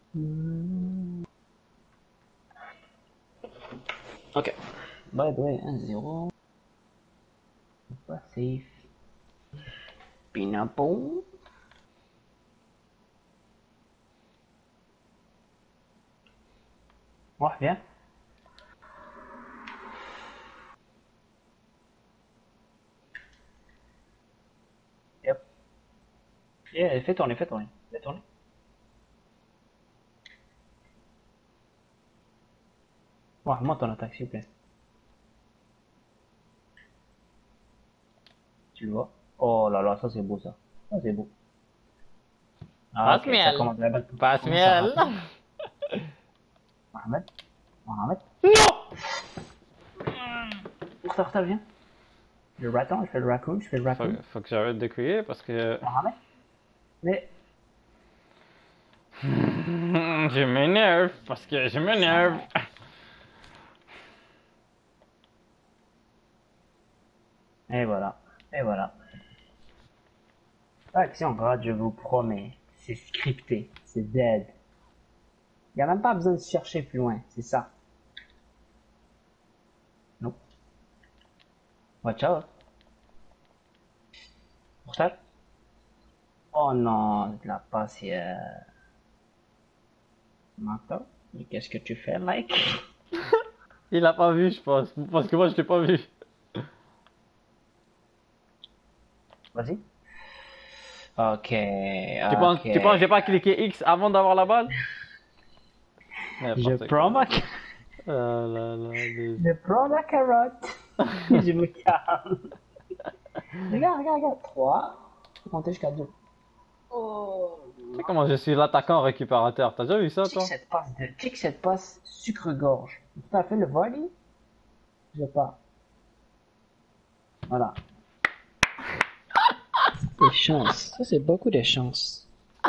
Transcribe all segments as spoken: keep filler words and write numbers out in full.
Hmm. Ok. By the way, un zéro. Pas safe. Pineapple. Ouais, viens. Yep. Yeah, fais tourner, fais tourner. Fais tourner. Ouais, moi ton attaque, s'il vous plaît. Tu le vois? Oh là là, ça c'est beau ça. Ça c'est beau. Ah Passe ok, ça miel. commence, la balle Passe commence à miel. rentrer. Mohamed, Mohamed. Non! Retard, retard, viens. Le raton, je fais le raccoon, je fais le Faut, raccoon. faut que j'arrête de crier parce que Mohamed. Mais je m'énerve. Parce que je m'énerve. et voilà. Et voilà. Action grade, je vous promets. C'est scripté. C'est dead. Il n'y a même pas besoin de chercher plus loin. C'est ça. Non. Watch out. Portage. Oh non, de la passière. Maintenant, et qu'est-ce que tu fais, like? Il a pas vu, je pense. Parce que moi, je l'ai pas vu. Vas-y. Ok, Tu penses, ok. tu penses que j'ai pas cliqué X avant d'avoir la balle? Je N'importe prends quoi. ma, Oh là là, des... je prends la carotte. Et je me calme. Regarde, regarde, regarde. trois. Faut compter jusqu'à deux. Oh. Tu sais comment je suis l'attaquant récupérateur? T'as déjà vu ça, Check toi? cette passe de, check cette passe sucre-gorge. Tout à fait le volley. Je pas. Voilà. Des chances. Ça, c'est beaucoup de chance.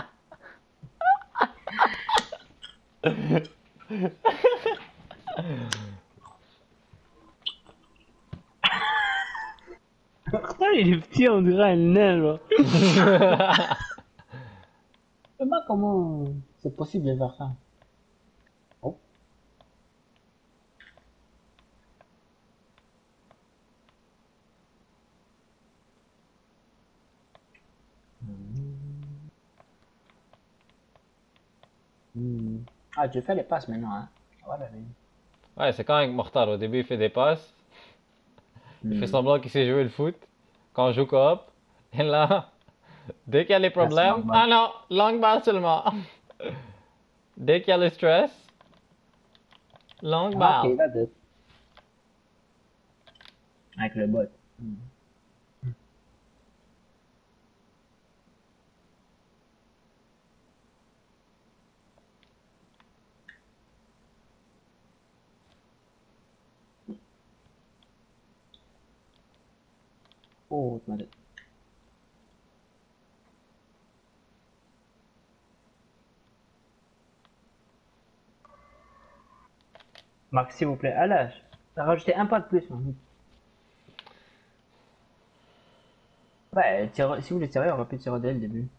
Putain, il est petit, on dirait un nain, là. Je sais pas comment c'est possible de faire ça. Oh. Hmm. Ah, tu fais les passes maintenant, hein. Voilà, oui. Ouais, c'est quand avec Mortal. Au début, il fait des passes. Il fait Hmm. semblant qu'il sait jouer le foot. Quand on joue coop. Et là, dès qu'il y a les Là, c'est problèmes. normal. Ah non, longue balle seulement. Dès qu'il y a le stress. Longue Ah, ok, balle. là, deux. Avec le bot. Hmm. Oh, tu m'as dit. Max, s'il vous plaît, à l'âge. T'as rajouté un pas de plus, man. Ouais, tire- si vous voulez tirer, on va plus tirer dès le début.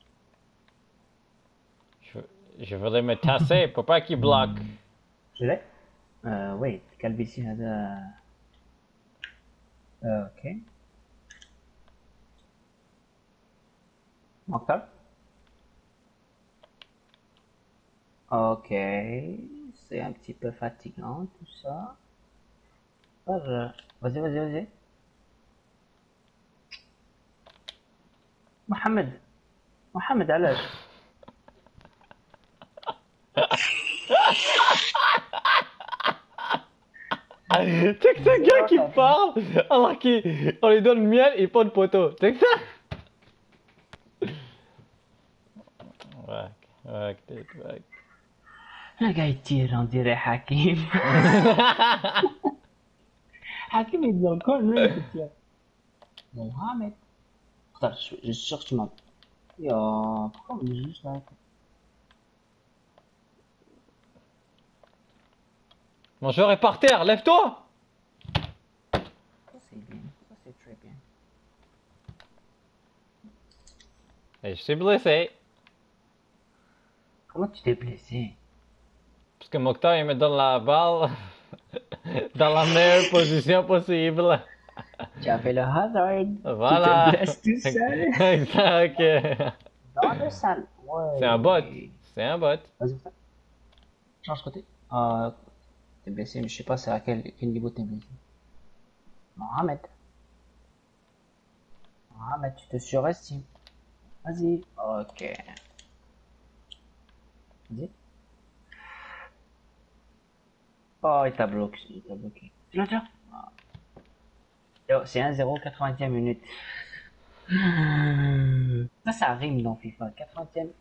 Je, je voudrais me tasser pour pas qu'il bloque. Je l'ai? Euh, wait, Calvici هذا. Euh, ok. Mokhtar? Ok. C'est un petit peu fatigant tout ça. Euh, Vas-y, vas-y, vas-y. Mohamed. Mohamed, علاش؟ Tu sais que ce gars qui parle alors qu'on lui donne miel et pas de poteau. Tu sais que ça? Ouais, ouais, peut-être, ouais. Le gars il tire, on dirait Hakim. Hakim il dit encore lui qui tire. Mohamed. Putain, je, je suis sûr que tu m'as. Yo, pourquoi on est juste là? Mon joueur est par terre, lève-toi! Ça c'est bien, ça c'est très bien. Et je suis blessé. Comment tu t'es blessé? Parce que Mokhtar il me donne la balle dans la meilleure position possible. Tu as fait le hazard. Tu te Voilà. blesses tout seul. Exact. Dans le salle. C'est un bot. Ouais. C'est un bot. Vas-y, fais. Change côté. Euh, t'es blessé, mais je sais pas c'est à quel, quel niveau t'es blessé. Mohamed. Mohamed, tu te surestimes. Vas-y. Ok. Vas-y. Oh, il t'a bloqué. Il t'a bloqué. Tu l'as déjà? Ah. Yo, c'est un zéro, quatre-vingtième minute. Ça, ça rime dans FIFA. quatre-vingtième.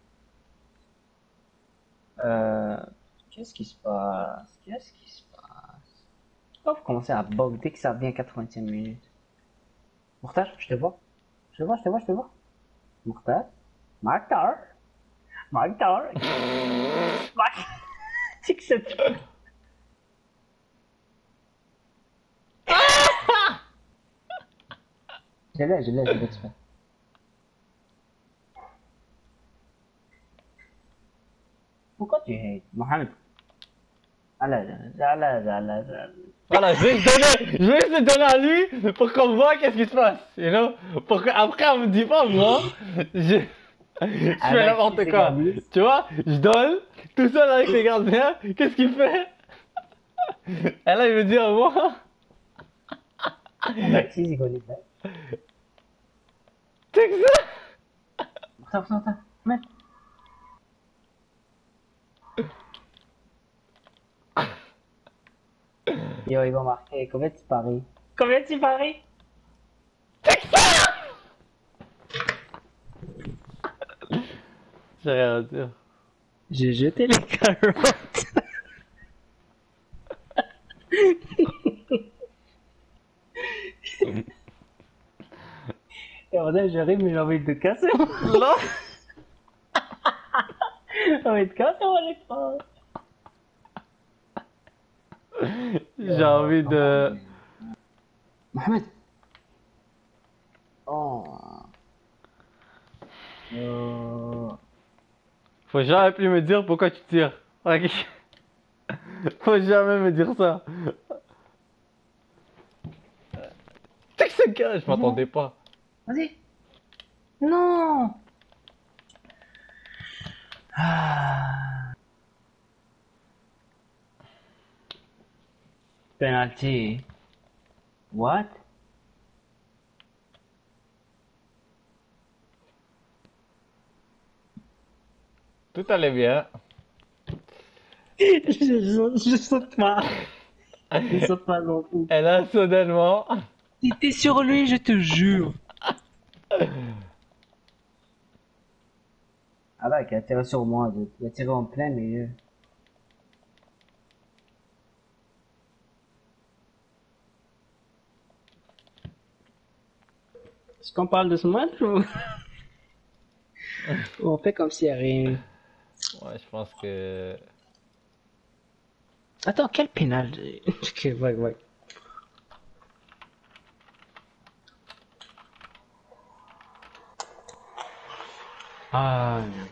Euh, qu'est-ce qui se passe? Qu'est-ce qui se passe? Pourquoi vous commencez à bug dès que ça vient quatre-vingtième minute? Mourtaj, je te vois. Je te vois, je te vois, je te vois. Mourtaj. Mokhtar. Mokhtar. Mokhtar. C'est que c'est... Je l'ai, je l'ai, je l'ai exprès. Pourquoi tu hates Mohamed? Allez, allez, allez, allez. Voilà, je vais le donner, je vais le donner à lui pour qu'on voit qu'est-ce qui se passe, you know? Pour qu'après on me dit pas, moi, je, je fais Avec n'importe ses quoi. gardiens. Tu vois, je donne, tout seul avec les gardiens, qu'est-ce qu'il fait? Et là, il me dit à moi, Avec six égalités. c'est que ça? Mokhtar, Mokhtar, Mohamed. Yo, ils vont marquer. Combien tu paries? Combien tu paries? J'ai rien à dire. J'ai jeté les carottes. Et on a j'arrive, mais j'ai envie de te casser. Non. J'ai envie de casser mon écran. J'ai envie de... Mohamed. Oh. Euh... Faut jamais plus me dire pourquoi tu tires. Ok. Faut jamais me dire ça. C'est que ce gars, je m'attendais pas. Vas-y. Non. Ah. Penalty. What? Tout allait bien. je, je, je saute pas. Je saute pas non plus. Et là, soudainement... T'étais sur lui, je te jure. Ah bah, il a tiré sur moi, dude. Il a tiré en plein milieu. Est-ce qu'on parle de ce match ou... ou on fait comme s'il y a rien? Ouais, je pense que... Attends, quel pénal? Ok, ouais, ouais. Ah, non.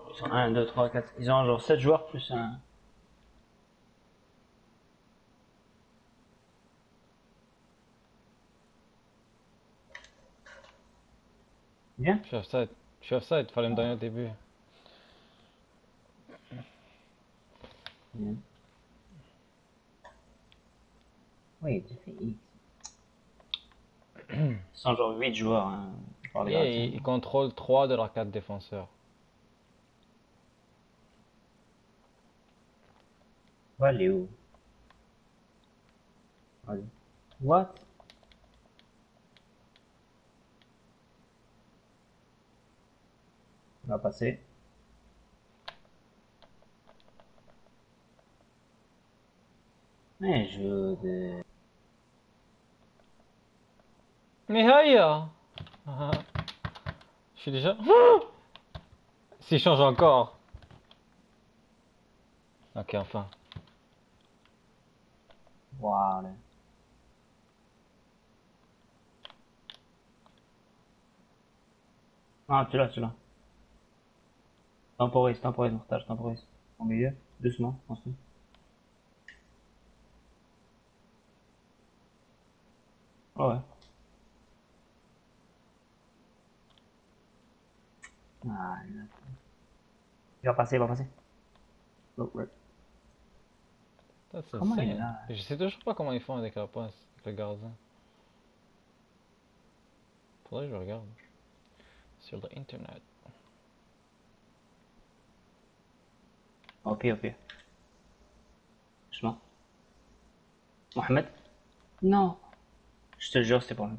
Ils sont un, deux, trois, quatre. Ils ont genre sept joueurs plus un. Bien. Je suis offside. Je suis offside, fallait me donner au début. Bien. Oui, tu fais X. Ils sont genre huit joueurs, hein, par le Et gardien. ils, ils contrôlent trois de leurs quatre défenseurs. Va aller où? Vas-y. What? On va passer. Mais je de... Mais هيا Ah, je suis déjà... Ah, s'il change encore. Ok, enfin. Voilà. Ah, tu l'as, tu l'as. Temporise, temporise, montage, temporise. Au milieu, doucement, ensuite. Ouais, ouais. Ah, il va passer, il va passer. Oh, ouais. That's Comment il est insane. là? Je sais toujours pas comment ils font avec la passe, avec le gardien. Faudrait que je regarde. Sur l'internet. Ok, ok. Doucement. Mohamed? Non. Je te jure, c'est pour lui.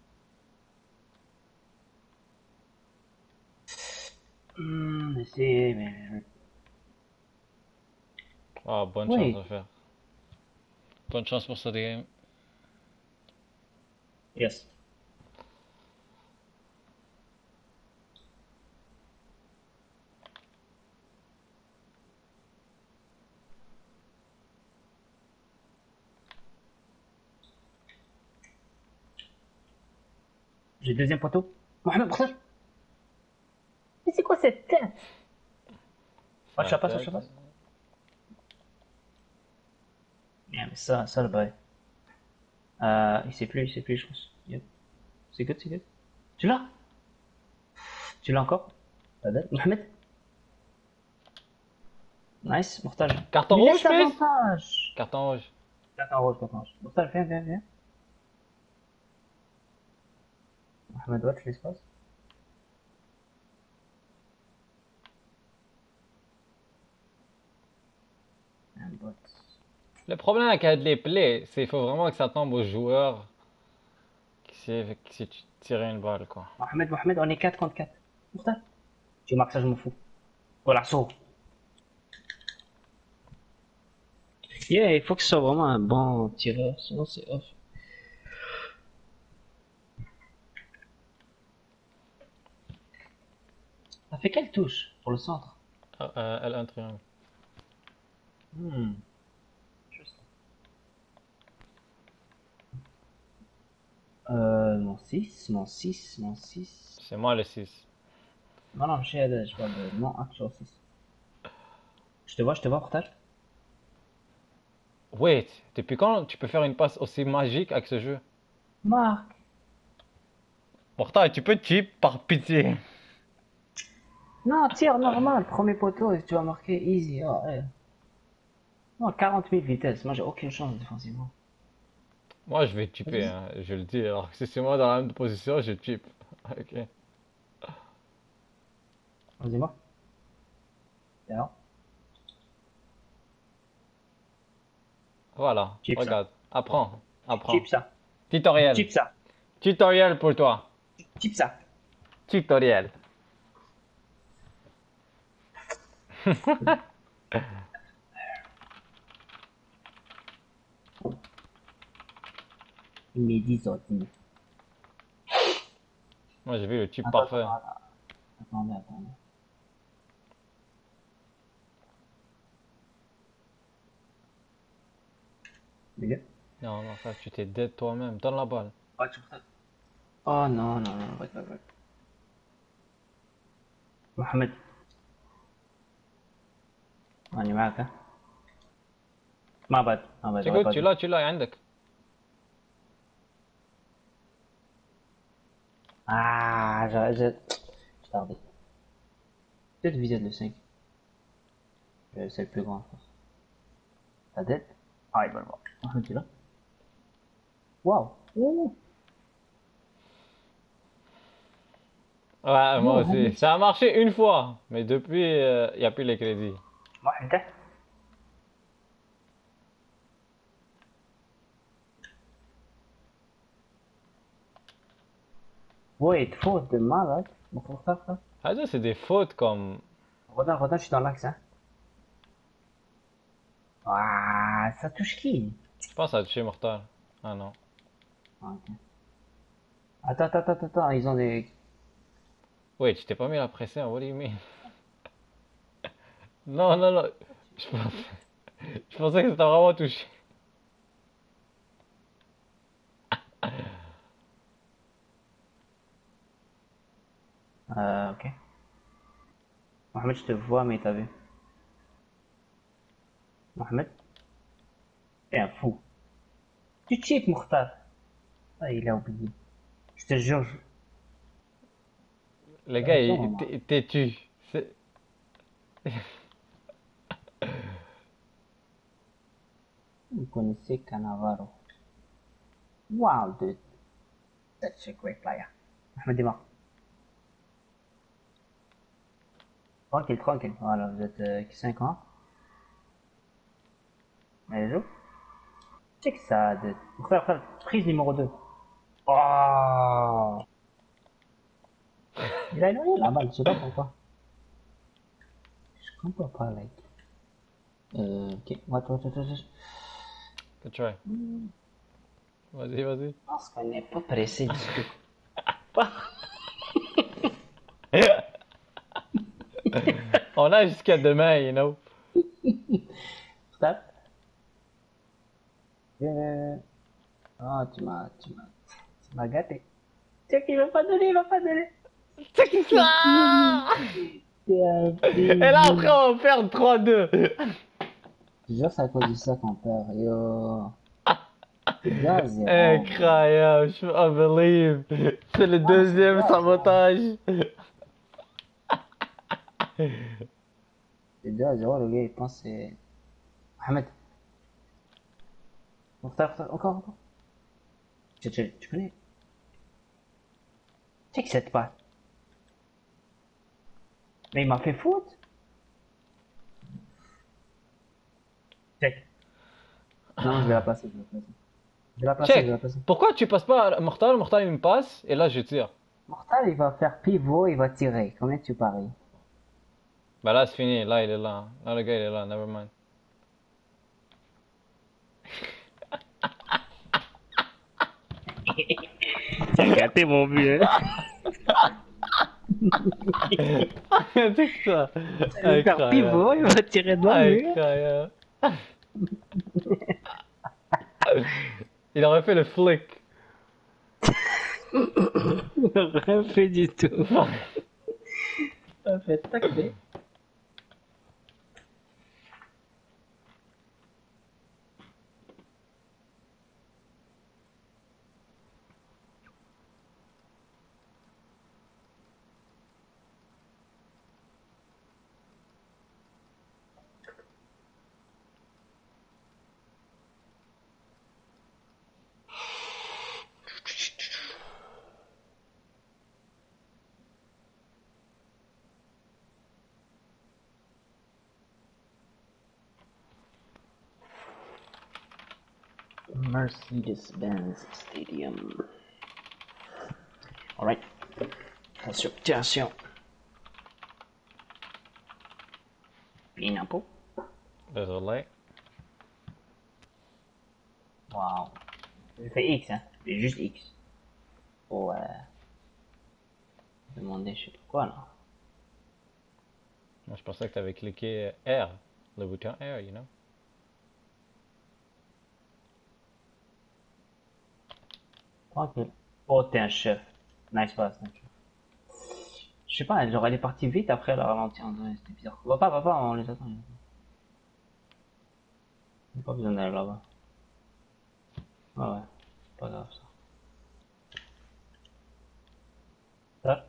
Hmm, essayez, mais... Ah, bonne chance Oui. à faire. Bonne chance pour ce game. Yes. J'ai le deuxième poteau. Mohamed, protège. Mais c'est quoi cette tête? Ça Watch la passe, watch attaque. la passe. Bien, mais ça, ça le bail. Euh, il sait plus, il sait plus, je pense. Yep. C'est good, c'est good. Tu l'as? Tu l'as encore? Pas bête. Mohamed? Nice, Mortage. Carton Mais rouge, laisse please. l'avantage! Carton rouge. Carton rouge, carton rouge. Mortage, viens, viens, viens. Mohamed, watch l'espace. Un bot. Le problème avec les plays, c'est qu'il faut vraiment que ça tombe au joueur qui sait, qui sait tirer une balle, quoi. Mohamed, Mohamed, on est quatre contre quatre. Mortage. Tu marques ça, je m'en fous. Voilà, saut. Yeah, il faut que ce soit vraiment un bon tireur, sinon c'est off. Ça fait quelle touche pour le centre? Ah, euh, L un triangle. Hmm. Euh, mon six, mon six, mon six. C'est moi le six. Non, non, je sais, je parle de mon actual six. Je te vois, je te vois, partage. Wait, depuis quand tu peux faire une passe aussi magique avec ce jeu? Marc. Pourtant, tu peux chip par pitié. Non, tire normal, premier poteau et tu vas marquer easy. Oh, ouais. Non, quarante mille vitesse, moi j'ai aucune chance défensivement. Moi, je vais chipper, Vas-y, hein, je le dis. Alors que si c'est moi dans la même position, je chip. Ok. vas-y, moi. Et alors, Voilà, chip ça. regarde. Apprends, apprends. Chip ça. Tutoriel. Chip ça. Tutoriel pour toi. Chip ça. Tutoriel. Midi sorti. Moi, j'ai vu le chip Attends, parfait. attends, attends. Attendez, attendez. Les gars. Non, non, frère, tu t'es dead toi-même. Donne la balle. Ouais, tu ça. Oh non, non, non, ouais, ouais, ouais. Mohamed. ماني معك ها ما بعد ما بعد تقول تشيلا تشيلا عندك. Ah, j'ai... j'ai- j'ai tardé. Peut-être viser le cinq. Euh, c'est le plus grand, je pense. Ta tête? Ah, il va le voir. Ah, tu là? Waouh! Ouh! Ouais, moi Oh, aussi. Hamid. Ça a marché une fois, mais depuis, il n'y a plus les crédits. واحدة. Wait, faute de malade. Bon, faut faire ça. Ah, ça, c'est des fautes comme. Regarde, regarde, je suis dans l'axe, hein. Ah, ça touche qui? Je pense à toucher mortal. Ah non. Ah, ok. Attends, attends, attends, attends, ils ont des... Wait, tu t'es pas mis la pression, what do you mean? Non, non, non. Je pensais, je pensais que c'était vraiment touché. Euh, ok. Mohamed, je te vois, mais t'as vu. Mohamed? T'es un fou. Tu cheats, Mokhtar. Ah, il a oublié. Je te jure, je... Le t'as gars, raison, il maman. t'es têtu. C'est- Vous connaissez Cannavaro. Wow, dude. Such a great player. Mohamed démarre. Tranquille, tranquille. Voilà, vous êtes euh, cinq ans. Allez, joue. Check ça, dude. Frère, frère, prise numéro deux. Oh! Il a éloigné la balle, je sais pas pourquoi. Je comprends pas, like. Euh, ok. What, what, what, what. Good try. Vas-y, vas-y. Parce qu'on n'est pas pressé du tout. On a jusqu'à demain, you know. Stop. Euh... Oh, tu m'as, tu m'as, tu m'as gâté. Check, il va pas donner, il va pas donner. C'est qui ça? C'est un Et là, débile. après, on va perdre trois deux. Je te jure, c'est à cause de ça qu'on perd. Yo. C'est deux à zéro. Incroyable, je peux believe. C'est le deuxième c'est ça. sabotage. C'est deux à zéro, le gars, il pense que c'est... Mohamed. Encore, encore, encore. Tu, tu, tu connais? Check cette passe. Mais il m'a fait faute. Check. Non, je vais la passer, je vais la passer. Je vais la passer, je vais la Check. passer. Pourquoi tu passes pas à Mortal? Mortal, il me passe, et là, je tire. Mortal, il va faire pivot, il va tirer. Combien tu paries? Bah là, c'est fini. Là, il est là. Là, le gars, il est là. Never mind. T'as gâté mon but, hein? C'est ça. Il va faire pivot, il va tirer dans le mur. Incroyable. Il aurait fait le flick. Rien fait du tout. Ça fait tacler. Mercedes-Benz Stadium. Alright. Attention, attention. Bien un peu. Désolé. Wow. J'ai fait X, hein. J'ai juste X. Pour euh, demander je sais pas quoi là. Moi, je pensais que tu avais cliqué R. Le bouton R, you know. Tranquille. Oh, t'es un chef. Nice pass, nice chef. Je sais pas, genre elle est partie vite après elle a ralenti en deux, c'était bizarre. Va pas, va pas, on les attend. les attend. J'ai pas besoin d'aller là-bas. Ah ouais, c'est pas grave ça. Ça?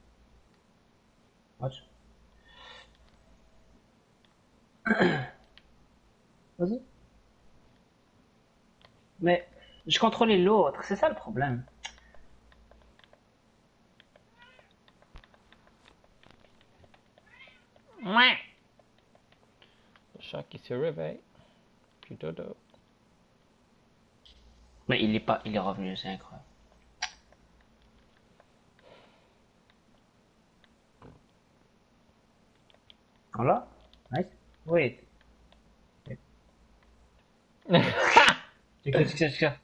Watch. Vas-y. Mais je contrôlais l'autre, c'est ça le problème. Ouais. Le chat qui se réveille. Puis dodo. Mais il est pas, il est revenu, c'est incroyable. Voilà. Nice. Wait. Check ça, check ça, check ça.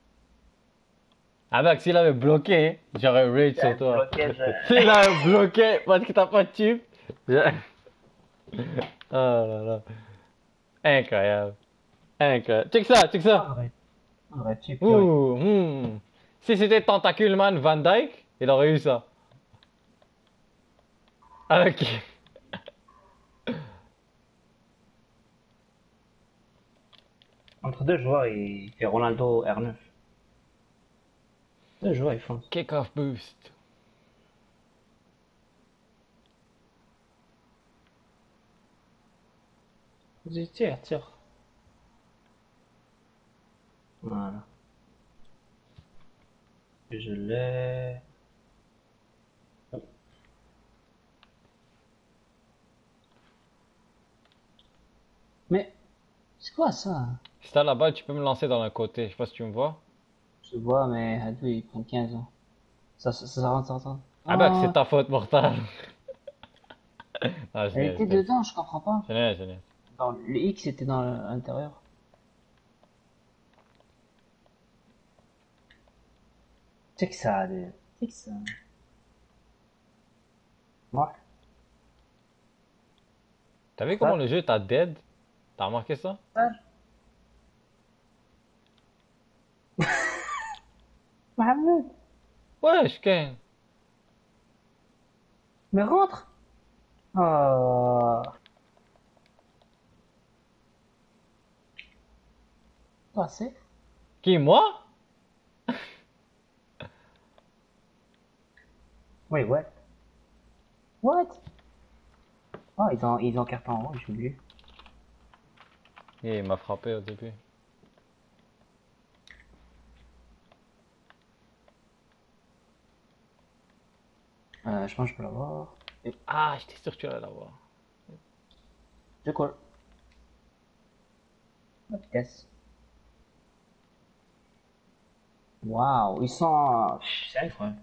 Ah bah, s'il avait bloqué, j'aurais rage sur toi. Bloqué, je- S'il avait bloqué parce que t'as pas de chip. je- Oh là là. Incroyable. Incroyable. Check ça, check ça. Arrête. Arrête, check. Ouh, hmm. Si c'était Tentaculeman Van Dyke, il aurait eu ça. Ah, ok. Entre deux joueurs, il fait Ronaldo R neuf. Deux joueurs, ils foncent. Kick-off boost. Vas-y, tire, tire. Voilà. Et je l'ai. Hop. Mais, c'est quoi ça? Si t'as la balle, tu peux me lancer dans le côté. Je sais pas si tu me vois. Je vois, mais Hadou, il prend quinze ans. Ça, ça, ça rentre, ça rentre. Ah bah, que c'est Ah, ta faute mortale. Ah, je elle l'ai, était je l'ai. dedans, je comprends pas. Je l'ai, je l'ai. Dans le X était dans l'intérieur. C'est que ça, des- c'est que ça. Ouais. T'as vu comment le jeu t'a dead? T'as remarqué ça? Mohamed, Ouais, je gagne. mais rentre. Oh. Passé. Qui, moi? Oui, what? What? Oh, ils ont, ils ont carton rouge, j'ai oublié. Et il m'a frappé au début. Euh, je pense que je peux l'avoir. Ah, j'étais sûr que tu allais l'avoir. Je colle. Yes. Waouh, ils sont. C'est incroyable.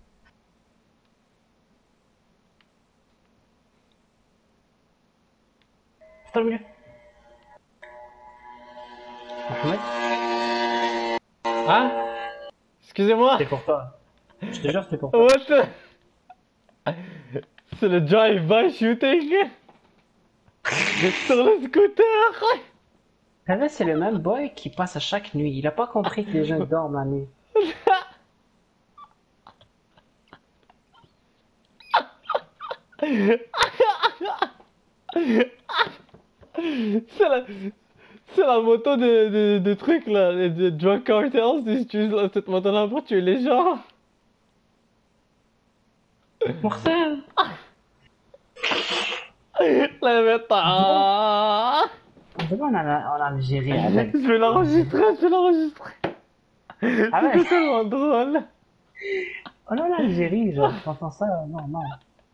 C'est pas le milieu. Mohamed, Hein? Excusez-moi? c'est pour toi. Je te jure, c'est pour toi. What the... C'est le drive-by shooting? Sur le scooter? T'as vu, c'est le même boy qui passe à chaque nuit. Il a pas compris que les gens dorment la nuit. C'est la... C'est la moto de, de, de trucs là, de, de drug cartels, ils utilisent cette moto-là pour tuer les gens. Mortel! La méta. C'est quoi en, Al- en Algérie avec? Je vais l'enregistrer, je vais l'enregistrer. Ah ouais? C'est tellement drôle. Oh non, l'Algérie, genre, j'entends ça, non, non.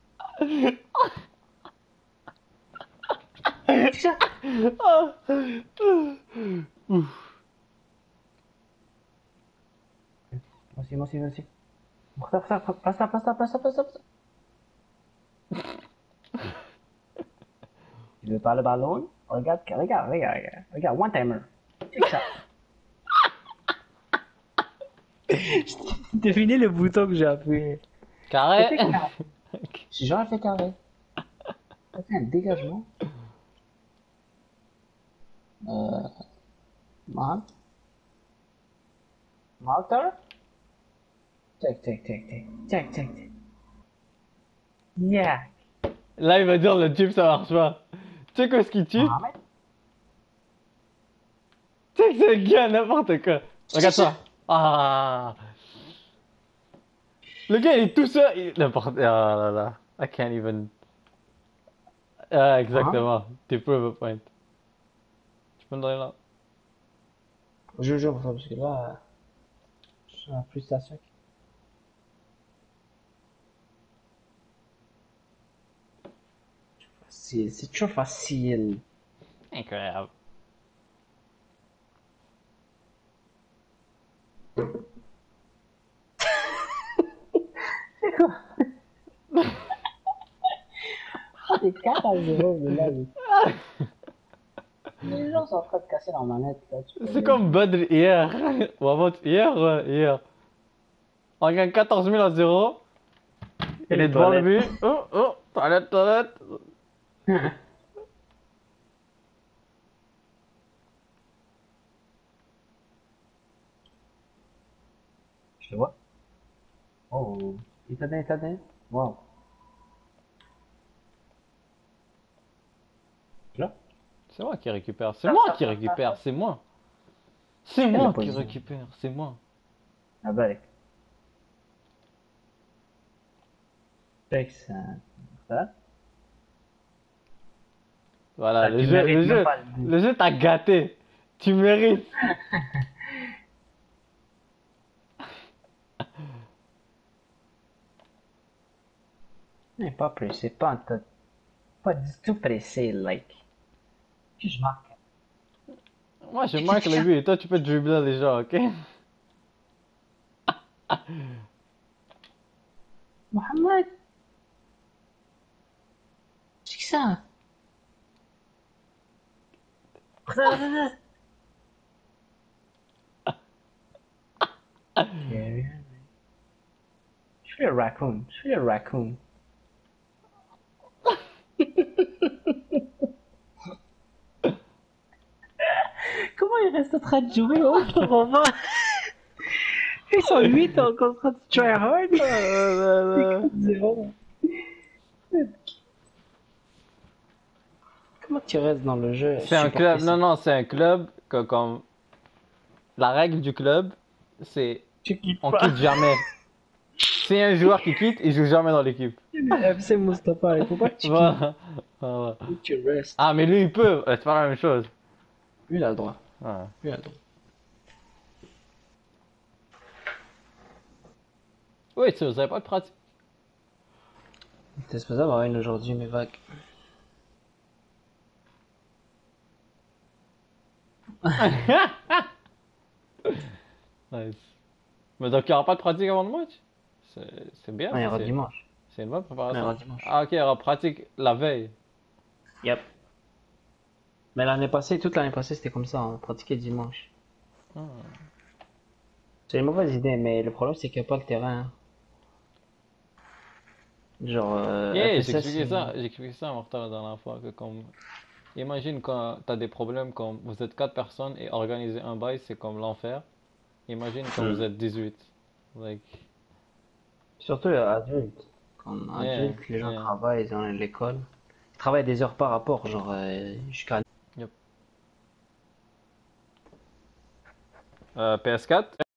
C'est ça? Ah. Moi aussi, moi aussi, moi aussi. Mortel, passe là, passe là, passe là, passe là, passe là, passe là. Tu veux pas le ballon? Regarde, regarde, regarde, regarde. Regarde, one timer. C'est ça. Devinez le bouton que j'ai appuyé. Carré. C'était carré. J'ai jamais fait carré. Ça fait un dégagement. Euh. Mark. Marker. Tac, tac, tac, tac. Tac, tac, tac. Yeah. Là, il va dire le chip ça marche pas. Tu sais quoi ce qu'il tue? Mohamed. sais que c'est le gars, n'importe quoi. Regarde ça. Ah. Le gars, il est tout seul. il- N'importe. Ah là là. I can't even. Ah, Hein? exactement. Tu prove a point. Tu peux me donner là. Je jure pour ça, parce que là, je suis en frustration. Facile, c'est toujours facile. Incroyable. C'est quoi? Ah, t'es quatre à zéro, mais là, les les gens sont en train de casser leur manette, là. Tu peux C'est les- comme Badr hier. Ou avant hier, ouais, hier. On gagne quatorze mille à zéro. Il les est devant le toilettes. but. Oh, oh, toilette, toilette. Je te vois. Oh, il t'a donné, il t'a donné. Wow. Là? C'est moi qui récupère. C'est moi qui récupère. C'est moi. C'est Quelle moi qui position? récupère. C'est moi. Ah bah, avec. Fait que ça. Ça? Voilà, Ah, le tu jeu, mérites le même jeu, pas le but. le jeu t'a gâté. Tu mérites. Mais pas pressé, pas en tout. Pas du tout pressé, like. Puis je marque. Moi, je marque le but et toi, tu peux dribbler les gens, ok? Mohamed, c'est que ça? Thierry Henry. Je suis le raccoon, je suis le raccoon. Comment il reste en train de jouer au moment? Ils sont huit en train de try hard. C'est zéro. Comment tu restes dans le jeu? C'est un club, non, non, c'est un club que comme... La règle du club, c'est Tu quittes on pas. quitte jamais. Si un joueur qui quitte, il joue jamais dans l'équipe. F C Mustapha, il faut pas que tu quittes. Voilà. Voilà. Faut que tu restes. Ah, mais lui, il peut. C'est pas la même chose. Lui, il a le droit. Ouais. Lui, il a le droit. Oui, tu vous avez pas de pratique. T'es supposé avoir une aujourd'hui, mais vague. Nice. Mais donc, il n'y aura pas de pratique avant le match? C'est c'est bien. Ah, il y ça, aura c'est- dimanche. C'est une bonne Il y aura préparation. dimanche. Ah, ok, il y aura pratique la veille. Yep. Mais l'année passée, toute l'année passée, c'était comme ça, on pratiquait dimanche. Ah. C'est une mauvaise idée, mais le problème, c'est qu'il n'y a pas le terrain. Hein. Genre, euh, Yeah, F S j'ai S, expliqué c'est- ça, j'ai expliqué ça à Martin la dernière fois, que comme, imagine quand t'as des problèmes comme vous êtes quatre personnes et organiser un bail c'est comme l'enfer. Imagine quand Hmm. vous êtes dix-huit. Like, Surtout les adultes. Quand yeah, adultes, les gens yeah. travaillent, ils ont l'école. Ils travaillent des heures par rapport, genre euh, jusqu'à Yep. Euh, P S quatre?